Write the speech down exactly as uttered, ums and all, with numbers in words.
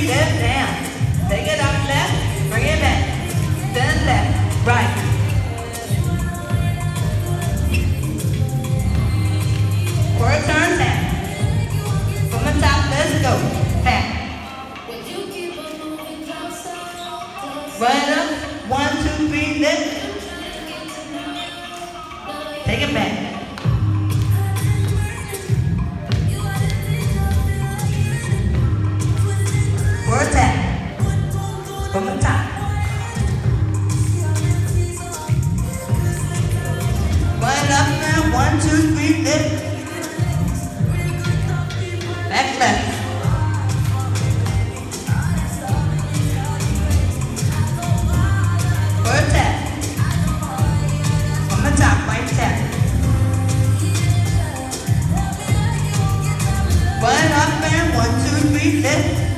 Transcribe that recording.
left down. Take it up left, bring it back. Then left, right. Quarter turn down. From the top, let's go. Back. Right up, one, two, three, lift. Take it back. For a tap. From the top. Right up now, one, two, three, lift. Back left. For a tap. From the top, right tap. Right up and one, two, three, lift.